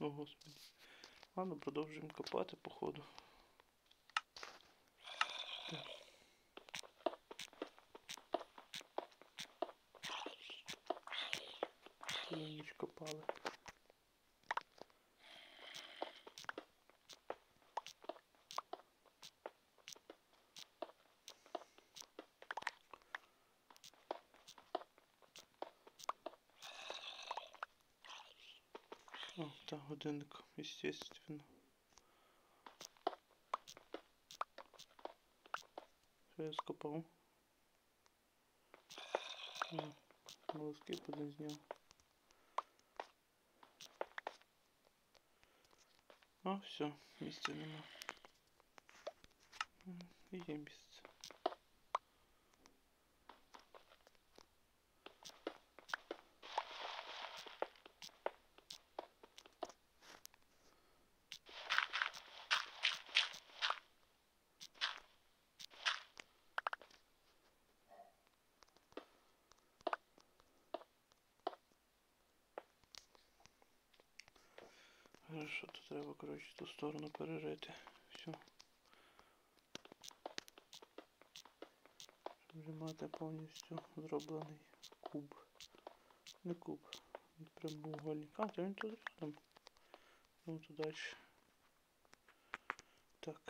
О, господи. Ладно, продовжуємо копати, походу. Цілу ніч копали. О, та годинник, естественно. Що я скопав? Волоски один зняв. А, все, місця нема. Є місце. Хорошо, то треба, коротше, ту сторону перерити. Все. Щоб вже мати повністю зроблений куб. Не куб, він прямоугольник. А, то він тут рядом. Ну, тут далі. Так.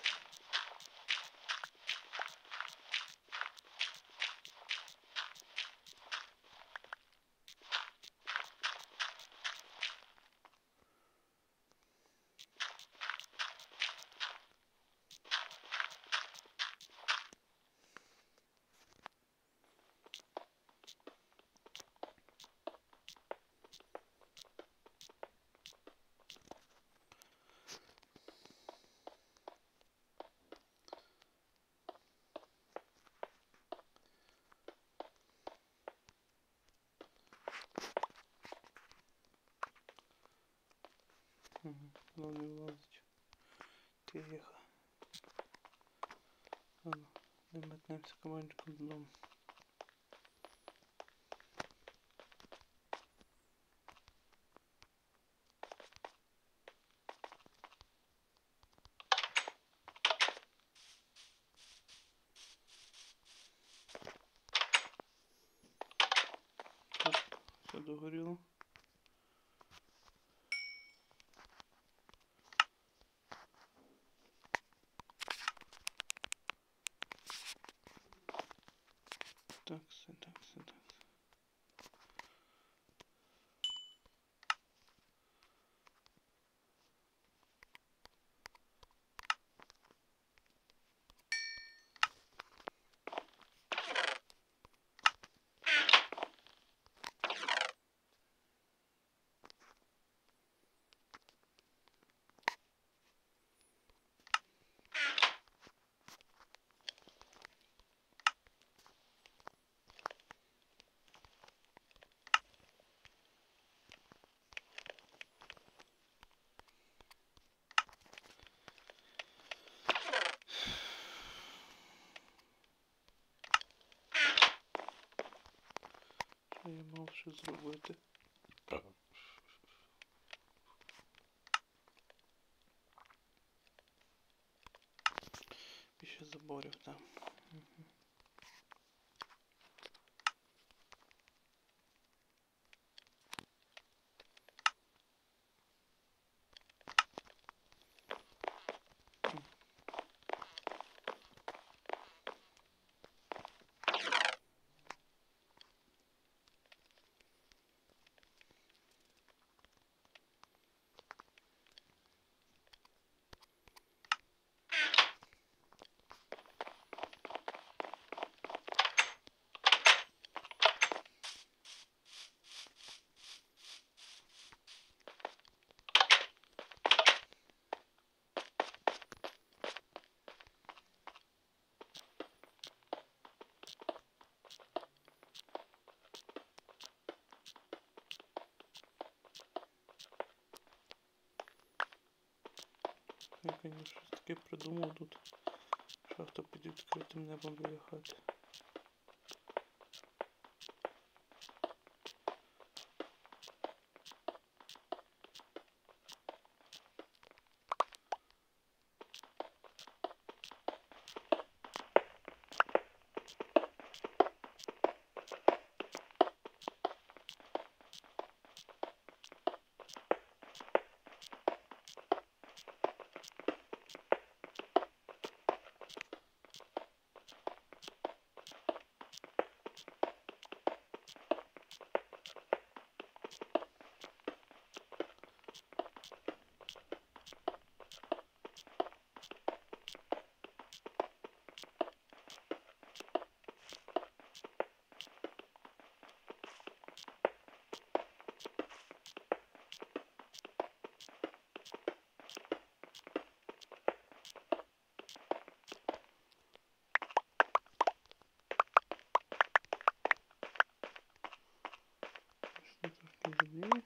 Ну не влазить. Тихо. Ладно, не метнемося командчиком додому. Так, все догоріло. Так, все, так, все, так. Що я мав ще зробити? Більше заборів там. Я, конечно, щось таке придумав тут. Шахта під відкритим небом біля хати. сюди.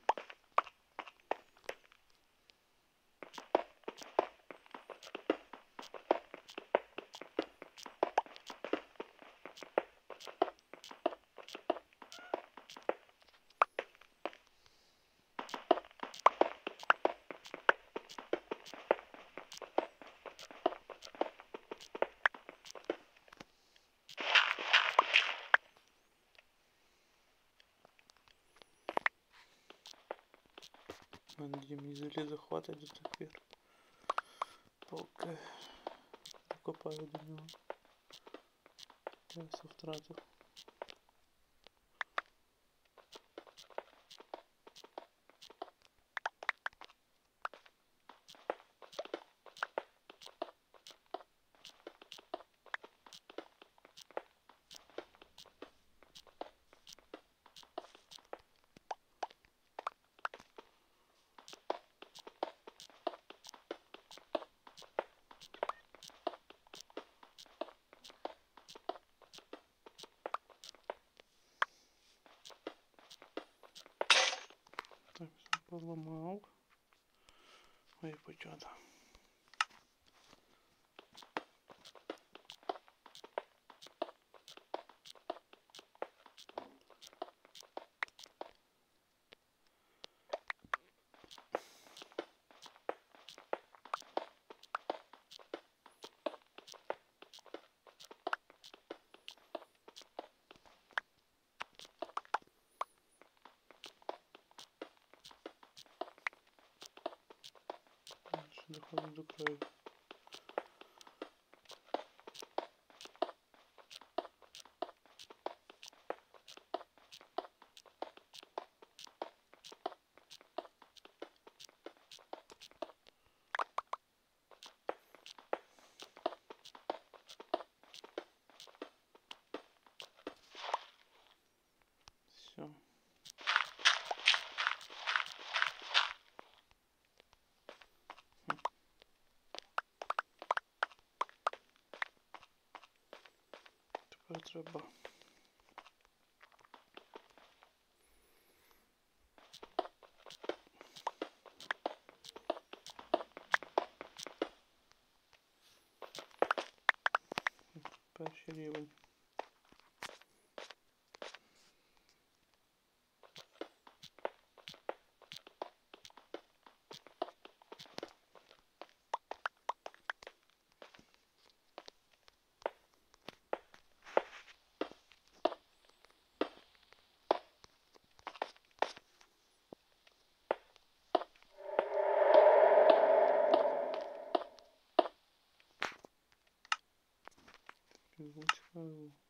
Где мені залізо хватить до тих пір. Поки докопаю до нього. Я все втратив. Так, все поламав. Ой, почата. Доходить до краю. Все. Тепер треба перший рівень. Цікаво.